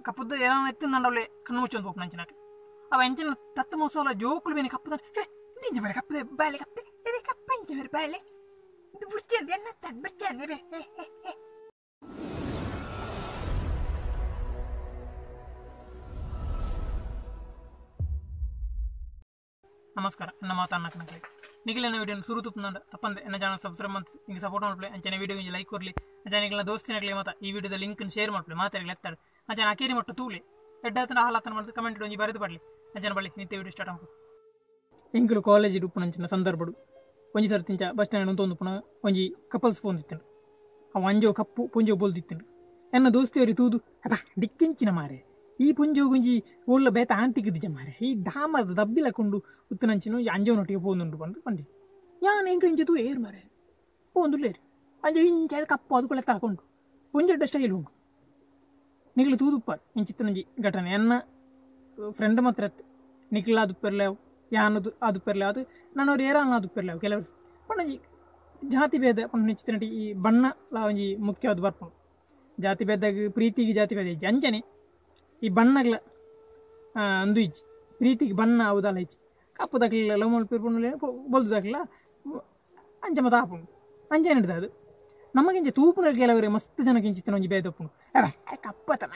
ಕಪ್ಪದ ಏನೋ ಎತ್ತಿಂದಂಡವಳೆ ಕಣ್ಣು ಮುಚ್ಚೊಂದು ಹೋಗಿ ನಂಚಿನಾಕ ಅವ ಎಂಚಿನ ತತ್ತ ಮೋಸಲ ಜೋಕುಲು ಬೇನೆ ಕಪ್ಪದ ನಿಂಜ ಮರ ಕಪ್ಪದ ಬಾಳೆ ಕಪ್ಪೆ ಇದೇ ಕಪ್ಪ ಇಂಚ ಮರ ಬಾಳೆ ಇದು ಬುರ್ಚಂದು ಎನ್ನ ತಾನು ಬರ್ಚಾನೆ ಬೇ ನಮಸ್ಕಾರ ನನ್ನ ಮಾತನ್ನ ನಿಖಿಲನ ವಿಡಿಯೋ ಸುರು ತುಪ್ಪಂದ ತಪ್ಪಂದೆ ನನ್ನ ಚಾನಲ್ ಸಬ್ಸ್ಕ್ರೈಬ್ ಮಾಡಿ ನಿಮಗೆ ಸಪೋರ್ಟ್ ಮಾಡ್ಕೊಳ್ಳಿ ಅಂಚನೆ ವಿಡಿಯೋ ಲೈಕ್ ಕೊರಲಿ ಅಂಚನೆಗಳ ದೋಸ್ತಿನಗಲಿ ಮಾತಾ ಈ ವಿಡಿಯೋದ ಲಿಂಕ್ ಶೇರ್ ಮಾಡ್ಕೊಳ್ಳಿ ಮಾತಾಡಲಿ ಎತ್ತಾಳೆ ಅಂಚನೆ ಅಕೇರಿ ಮಟ್ಟ ತೂಲಿ ಎಡ್ಡಾತನ ಹಾಲಾತನ ಮಾಡಿದ್ರೆ ಕಮೆಂಟ್ ಒಂಜಿ ಬರೆದು ಪಡಲಿ ಅಂಚನೆ ಬಳಿ ನಿತ್ಯ ವಿಡಿಯೋ ಸ್ಟಾರ್ಟ್ ಮಾಡ್ಕೊ ಎಂಕಲು ಕಾಲೇಜ್ ಉಪ್ಪುನಂಚಿನ ಸಂದರ್ಭಡು ಒಂಜಿ ಸರ್ತಿಂಚ ಬಸ್ ಸ್ಟ್ಯಾಂಡ್ ಅಂತ ಒಂದು ಪುನಃ ಒಂಜಿ ಕಪಲ್ಸ್ ಪೋಂದಿತ್ತಂಡು ಅವ ಅಂಜೋ ಕಪ್ಪು ಪುಂಜೋ ಬೋಲ್ದಿತ್ತಂಡು ಎನ್ನ ದೋಸ್ತಿಯವರು ತೂದು ಅದ ದಿಕ್ಕಿಂಚಿನ ಮಾರೆ ಈ ಪುಂಜೋ ಗುಂಜಿ ಒಳ್ಳೆ ಬೇತ ಆಂತಿಗಿದ್ದ ಮಾರೆ ಈ ದಾಮದ ದಬ್ಬಿಲಕೊಂಡು ಉತ್ತನಂಚಿನ ಅಂಜೋನೊಟ್ಟಿಗೆ ಪೋಂದುಂಡು ಬಂದು ಬಂಡಿ ಯಾನು ಎಂಕ ಇಂಚ ತೂ ಏರು ಮಾರೆ ಪೋಂದುಲ್ಲೇರು ಅಂಜ ಇಂಚ ಕಪ್ಪು ಅದಕ್ಕೊಳ್ಳೆ ತಳ್ಕೊಂಡು ಪುಂಜಡ್ಡ ಸ್ಟೈಲ್ ಉಂಟು ನಿಖಿಲು ತೂದುಪ್ಪ ಇಂಚಿತ್ತನಂಜಿ ಘಟನೆ ಎನ್ನ ಫ್ರೆಂಡ್ ಮಾತ್ರ ನಿಖಿಲ ಅದು ಪೆರ್ಲೇವು ಯಾನದು ಅದು ಪೆರ್ಲೇವು ಅದು ನನ್ನವ್ರು ಏರಾನ ಅದು ಪೆರ್ಲೇವು ಕೆಲವರು ಪಣ್ಣಂಜಿ ಜಾತಿ ಭೇದ ಪಣ್ಣ ನಿಂಚಿತ್ತನಟಿ ಈ ಬಣ್ಣ ಒಂಜಿ ಮುಖ್ಯವಾದ ಬರ್ಪು ಜಾತಿ ಭೇದಾಗ ಪ್ರೀತಿಗೆ ಜಾತಿ ಭೇದ ಇಜ್ಜಿ ಅಂಜನೆ ಈ ಬಣ್ಣಗಳ ಅಂದು ಇಜ್ಜಿ ಪ್ರೀತಿಗೆ ಬಣ್ಣ ಹೌದಲ್ಲ ಇಜ್ಜಿ ಕಪ್ಪು ದಾಖಲಿಲ್ಲ ಲವ್ ಮಲ್ಪಿರ್ಪುಂಡು ಬೊಲ್ದು ದಾಖಲಿಲ್ಲ ಅಂಚ ಮತ್ತೆ ಹಾಪುಂಡು ಅಂಚೆ ಹಿಡಿದ ಅದು ನಮಗಿಂಚ ತೂಪುನ ಕೆಲವರಿಗೆ ಮಸ್ತ್ ಜನಕ್ಕೆ ಇಂಚಿತ್ತನ ಒಂಜಿ ಭೇದ ಒಪ್ಪುಂಡು ಕಪ್ಪತನ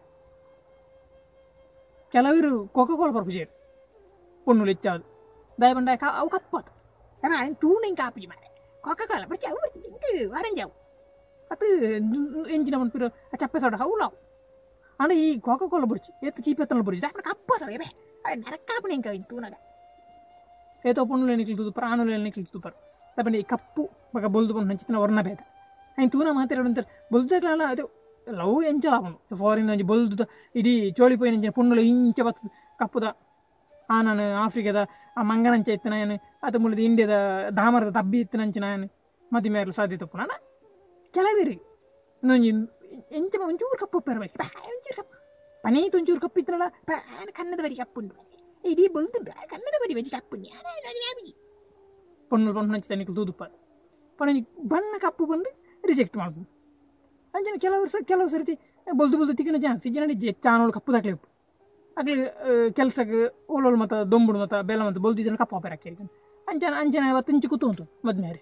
ಕೆಲವರು ಕೊಕೋಕೋಲ ಬರ್ಪು ಸೇರು ಪೊಣ್ಣುಲು ಹೆಚ್ಚಾದು ದಯ ಬಂಡ ಅವು ಕಪ್ಪತ್ತು ತೂಣ ಹಿಂಗೆ ಕಾಪಿ ಮಾರೆ ಕೊಕೋಕೋಲ ಬರ್ಚಿ ಅವು ಬರ್ತಿ ಹಿಂಗೆ ಆರೆಂಜ್ ಅವು ಅದು ಎಂಚಿನ ಮನ್ಪಿರೋ ಚಪ್ಪೆ ಸೋಡ ಹೌಲಾವು ಅಂದ್ರೆ ಈ ಕೋಕೋಕೋಲ ಬುರ್ಚಿ ಎತ್ತು ಚೀಪೆತ್ತನ ಬುರ್ಚಿ ದಾಖಲೆ ಕಪ್ಪದವೆ ಅದೇ ನರಕಾಪಣೆ ಹಿಂಗೆ ತೂನಾಗ ಏತೋ ಪೊಣ್ಣುಲು ಎಣಿಕ್ಲಿ ತೂಪರ್ ಆನುಲು ಎಣಿಕ್ಲಿ ತೂಪರ್ ತಪ್ಪಂడి ಈ ಕಪ್ಪು ಬಗ ಬೊಲ್ದು ಬಂದು ಹಂಚಿನ ವರ್ಣ ಭೇದ ఆయన తూన మాట్లాడంటారు బొల్దుదల అది లవ్ ఎంచాలను ఫారిన్ నుంచి బొల్దుದ ಇಡೀ ಚೋಳಿಪೋಯಿನ ಪುಣ್ಣುಲು ಇಂಚ ಬರ್ತದೆ ಕಪ್ಪುದ ನಾನು ಆಫ್ರಿಕಾದ ಆ ಮಂಗನಂಚ ಇತ್ತು ನಾನು ಅದು ಮುಳಿದ ಇಂಡಿಯಾದ ದಾಮರದ ತಬ್ಬಿ ಇತ್ತು ನಂಚ ನಾನು ಮದಿ ಮೇರಲು ಸಾಧ್ಯತೆ ಪುಣ ಕೆಲವಿರಿ ಇನ್ನೊಂದು ಎಂಚ ಒಂಚೂರು ಕಪ್ಪು ಪರ್ಬೇಕು ಒಂಚೂರು ಕಪ್ಪು ಪನೇತು ಒಂಚೂರು ಕಪ್ಪು ಇತ್ತನಲ್ಲ ಕನ್ನದ ಬರಿ ಕಪ್ಪುಂಡು ಇಡೀ ಬೊಲ್ದುಂಡು ಕನ್ನದ ಬರಿ ಬಜಿ ಕಪ್ಪುಂಡು ಪೊಣ್ಣುಲು ಪೊಣ್ಣು ಹಂಚಿ ತನಿಖಲು ತೂದುಪ್ಪ ಪಣ ಬಣ್ಣ ಕಪ್ಪು ಬಂದು ರಿಜೆಕ್ಟ್ ಮಾಡ್ಬೋದು ಅಂಚನೆ ಕೆಲವು ಸರ್ತಿ ಬೊಲ್ದು ತಿಕ್ಕಿನ ಚಾನ್ಸ್ ಇಜ್ಜನ ಚಾನೋಳು ಕಪ್ಪು ದಾಖಲೆ ಉಪ್ಪು ಆಗ್ಲಿ ಕೆಲ್ಸಕ್ಕೆ ಓಲೋಳು ಮತ್ತು ದೊಂಬುಡು ಮತ್ತು ಬೆಲ್ಲ ಮತ್ತು ಬೊಲ್ದಿದ್ದನ್ನು ಕಪ್ಪು ಹಾಪೇರು ಹಾಕಿ ಅಂಚನೆ ಅವತ್ತು ಇಂಚು ಕೂತು ಉಂಟು ಮದ್ಮೇರೆ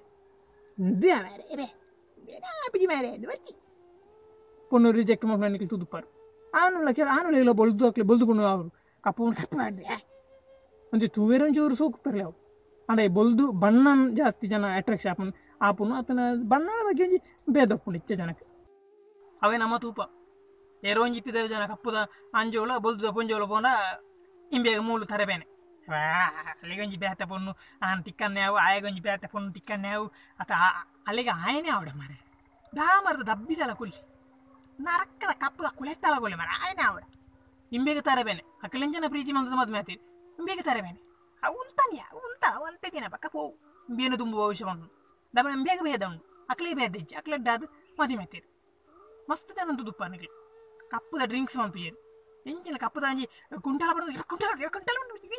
ಪೊಣ್ಣು ರಿಜೆಕ್ಟ್ ಮಾಡ್ಕೊಂಡು ತೂದುಪ್ಪಾರು ಆನುಲ ಇಲ್ಲ ಬೊಲ್ದು ಹಾಕ್ಲಿ ಬೊಲ್ದುಕೊಂಡು ಅವರು ಕಪ್ಪು ಮಾಡಿದ್ರೆ ಒಂಚೂರು ತೂವೇರು ಒಂಚೂರು ಸೋಕು ಪರ್ಲೆ ಅವು ಅಂದರೆ ಬೊಲ್ದು ಬಣ್ಣ ಜಾಸ್ತಿ ಜನ ಅಟ್ರಾಕ್ಷನ್ ಆಪುನು ಆತನ ಬಣ್ಣದ ಬಗ್ಗೆ ಒಂಜಿ ಭೇದಪ್ಪುಂಡು ಇಚ್ಚ ಜನಕ್ಕೆ ಅವೇ ನಮ್ಮ ತೂಪ ಏರೋ ಒಂಜಿ ಇಪ್ಪಿದ ಜನ ಕಪ್ಪುದ ಅಂಜೋಳ ಬೊಲ್ದುದ ಪೊಂಜೋಳ ಪೋಂಡ ಇಂಬೇಗ ಮೂಲು ತರಬೇನೆ ಅಲ್ಲಿಗೆ ಒಂಜಿ ಬೇತೆ ಪೊಣ್ಣು ಆನ್ ತಿಕ್ಕನ್ಯಾವು ಆಯಗೊಂಜಿ ಬೇತೆ ಪೊಣ್ಣು ತಿಕ್ಕನ್ಯಾವು ಆತ ಅಲ್ಲಿಗೆ ಆಯನೇ ಆವಡ ಮಾರೆ ದಾಮರದ ದಬ್ಬಿದಲ್ಲ ಕುಲ್ಲಿ ನರಕ್ಕದ ಕಪ್ಪದ ಕುಳೆತ್ತಲ ಕೊಲ್ಲಿ ಮಾರೆ ಆಯನೇ ಆವಡ ಇಂಬೇಗ ತರಬೇನೆ ಅಕ್ಕಲೆಂಜನ ಪ್ರೀತಿ ಮಂದದ ಮದುವೆ ಆತೀರಿ ಇಂಬೇಗ ತರಬೇನೆ ಉಂತಾನ್ಯಾ ಉಂತ ಒಂತೆ ದಿನ ಪಕ್ಕ ಪೋ ಇಂಬೇನು ತುಂಬ ಭವಿಷ್ಯ ಬಂದು ದಮ ಬೇಗ ಭೇದ ಉಂಡು ಅಕ್ಲೆ ಭೇದ ಇಜ್ಜಿ ಅಕ್ಲೆಡ್ಡಾದು ಮದಿ ಮೆತ್ತೀರಿ ಮಸ್ತ್ ಜನ ತುಪ್ಪ ನಿಕ್ಲಿ ಕಪ್ಪುದ ಡ್ರಿಂಕ್ಸ್ ಮನ್ಪಿಜೇರಿ ಎಂಚಿನ ಕಪ್ಪದ ಅಂಜಿ ಕುಂಟಾಲ ಬಡದು ಕುಂಟಾಲ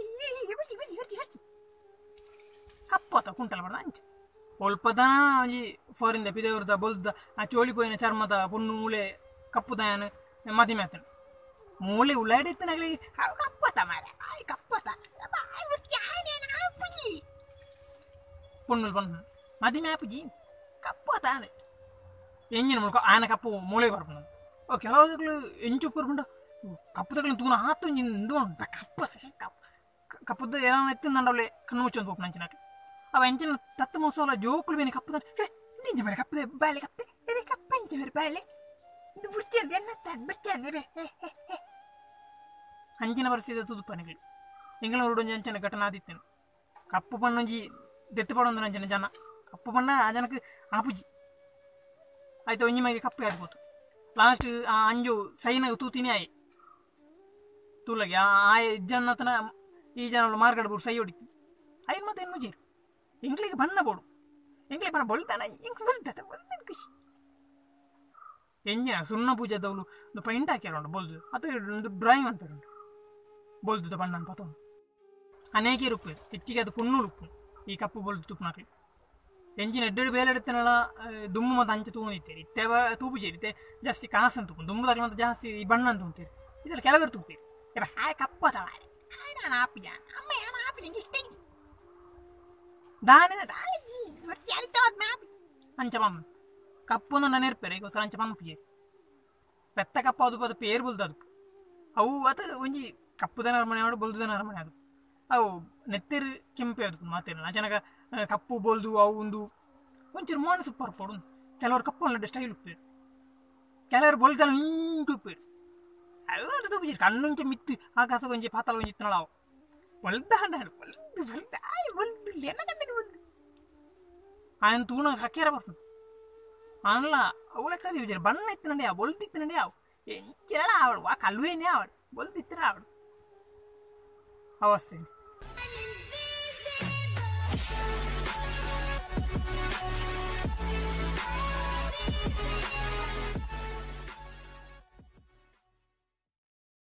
ಕಪ್ಪತ್ತ ಕುಂಟಾಲ ಬಡದ ಅಂಚೆ ಒಲ್ಪದ ಅಂಜಿ ಫಾರಿಂದ ಪಿದೇವ್ರದ ಬೊಲ್ದ ಆ ಚೋಳಿಪೋಯಿನ ಚರ್ಮದ ಪುಣ್ಣು ಮೂಳೆ ಕಪ್ಪುದಾಯನ ಮದಿ ಮೆತ್ತನು ಮೂಳೆ ಉಳ್ಳಾಡಿತ್ತನಾಗ್ಲಿ ಕಪ್ಪತ್ತ ಮಾರ ಕಪ್ಪತ್ತ ಪುಣ್ಣುಲ್ ಬಂದು ಮದಿ ಮ್ಯಾಪುಜಿ ಕಪ್ಪು ತಾನೆ ಎಂಜಿನ ಮುಳ್ಕೊ ಆಯನ ಕಪ್ಪು ಮೂಳೆ ಬರ್ಪುಂಡು ಓ ಕೆಲವುಗಳು ಎಂಚು ಬರ್ಪುಂಡು ಕಪ್ಪು ತಗೊಳ್ಳಿ ತೂನ ಆತು ಇಂದು ಕಪ್ಪ ಕಪ್ಪುದ ಏನೋ ಎತ್ತಿಂದಂಡವಳೆ ಕಣ್ಣು ಮುಚ್ಚೊಂದು ಹೋಗಿ ನಂಚಿನಾಕ ಅವ ಎಂಚಿನ ತತ್ತ ಮೋಸಲ ಜೋಕುಲು ಬೇನೆ ಕಪ್ಪು ನಿಂಜ ಮರ ಕಪ್ಪದೆ ಬಾಳೆ ಕಪ್ಪೆ ಇದೇ ಕಪ್ಪ ಇಂಚ ಮರ ಬಾಳೆ ಇದು ಬುರ್ಚಂದು ಎನ್ನ ತಾನು ಬರ್ಚಾನೆ ಬೇ ಅಂಚಿನ ಪರಿಸ್ಥಿತಿ ತುದುಪ್ಪನಿಗಳು ಎಂಗಳ ಹೊರಡೊಂಜಿ ಅಂಚನ ಘಟನಾ ಆದಿತ್ತೇನೆ ಕಪ್ಪು ಪಣ್ಣೊಂಜಿ ದೆತ್ತು ಪಡೊಂದು ನಂಚನ ಜನ ಕಪ್ಪು ಬಣ್ಣ ಆ ಜನಕ್ಕೆ ಆಪುಜಿ ಆಯ್ತು ಒಂಜಿ ಮೈಗೆ ಕಪ್ಪು ಹಾಕ್ಬೋದು ಲಾಸ್ಟ್ ಆ ಅಂಜು ಸೈನ ತೂತಿನಿ ಆಯ್ ತೂಲಗೆ ಆ ಜನ್ನತನ ಈ ಜನ ಮಾರ್ಗಡ್ ಬೋಡು ಸೈ ಹೊಡಿತು ಐದು ಮತ್ತೆ ಏನು ಜೇರು ಎಂಗ್ಲಿಗೆ ಬಣ್ಣ ಬೋಡು ಎಂಗ್ಲಿಗೆ ಬಣ್ಣ ಬೊಲ್ತಾನ ಎಂಗ್ ಬೊಲ್ತಾನ ಬೊಲ್ತಾನ ಖುಷಿ ಎಂಜಿನ ಸುಣ್ಣ ಪೂಜೆದವಳು ಒಂದು ಪೈಂಟ್ ಹಾಕ್ಯಾರ ಬೊಲ್ದು ಅದು ಒಂದು ಡ್ರಾಯಿಂಗ್ ಅಂತ ಉಂಟು ಬೊಲ್ದುದ ಬಣ್ಣ ಅನ್ಪತ್ತ ಅನೇಕ ರುಪ್ಪು ಹೆಚ್ಚಿಗೆ ಅದು ಪುಣ್ಣು ಉಪ್ಪು ಈ ಕಪ್ಪು ಬೊಲ್ದು ತುಪ್ಪು ನಾಕಲಿ ಎಂಜಿನ ಎಡ್ಡೆಡು ಬೇಲೆ ಎಡ್ತೇನಲ್ಲ ದುಮ್ಮು ಮತ್ತು ಅಂಚೆ ತೂನಿತ್ತೇರಿ ಇತ್ತೇವ ತೂಪು ಸೇರಿತೆ ಜಾಸ್ತಿ ಕಾಸು ಅಂತ ದುಮ್ಮು ತಗಲಿ ಮತ್ತು ಜಾಸ್ತಿ ಈ ಬಣ್ಣ ಅಂತ ಉಂಟೇರಿ ಇದೆಲ್ಲ ಕೆಲವರು ತೂಪೇರು ಇವ ಹಾಯ್ ಕಪ್ಪದವ ನಾನು ಆಪಿಜ ಅಮ್ಮ ಏನು ಆಪಿಜ ಇಷ್ಟ ದಾನ ದಾಜಿ ಮತ್ತೆ ಅರಿತವದ್ ಮಾಪಿ ಅಂಚಪಮ್ಮ ಕಪ್ಪೊಂದು ನನ್ನ ಇರ್ಪೇರೆ ಈಗ ಅಂಚ ಪಂಪಿಗೆ ಪೆತ್ತ ಕಪ್ಪ ಅದು ಪೇರು ಬಲ್ದು ಅದು ಅವು ಅತ ಒಂಜಿ ಕಪ್ಪುದನ ಅರಮನೆ ಆಡು ಬಲ್ದುದನ ಅರಮನೆ ಅದು ಅವು ನೆತ್ತೆರು ಕೆಂಪೆ ಅದು ಮಾತೇನ ಜನಗ ಕಪ್ಪು ಬೋಲ್ದು ಅವು ಒಂದು ಒಂಚೂರು ಮೋನ ಸೂಪರ್ ಪೋಡು ಕೆಲವರು ಕಪ್ಪು ಅಲ್ಲ ಸ್ಟೈಲ್ ಉಪ್ಪೇರು ಕೆಲವರು ಬೊಲ್ದಲ್ಲ ಹಿಂಗೆ ಉಪ್ಪೇರು ಅದು ಅಂತ ತೂಪಿಜಿ ಕಣ್ಣುಂಚೆ ಮಿತ್ತು ಆಕಾಶ ಒಂಜಿ ಪಾತಲ ಒಂಜಿ ಇತ್ತನಳ ಅವು ಬಲ್ದ ಹಂಡ ಬಲ್ದು ಎನ್ನ ಕಂಡ ಬಲ್ದು ఆయన తూన కక్కేర పడుతుంది అందులో ಅವಳಕ್ಕది విజయ బన్న ఎత్తినండి ఆ బొల్లు తిత్తినండి ఆవు ఎంచిలా ఆవిడ వా కళ్ళు ఏంది ఆవిడ బొల్లు తిత్తిరా ఆవిడ అవస్థ